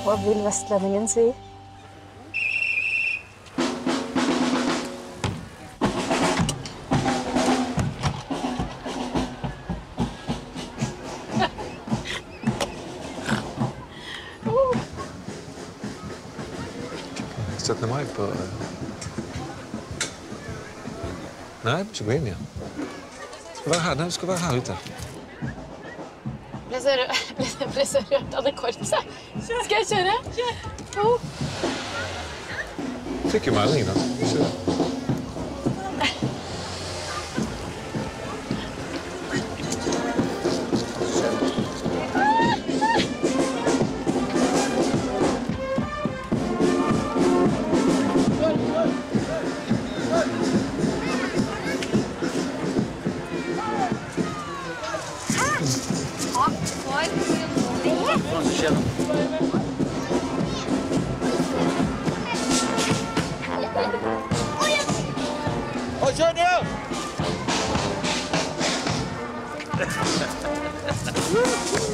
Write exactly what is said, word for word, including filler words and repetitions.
Hva vil vestlendingen si? syttende mai på... Nei, du skal gå inn igjen. Du skal være her, nei, du skal være her ute. Ble så rørt, ble så rørt av det korpset. Skal jeg kjøre? Kjør. Oh. Fikk jo melding da. Kjør. Kjør ned!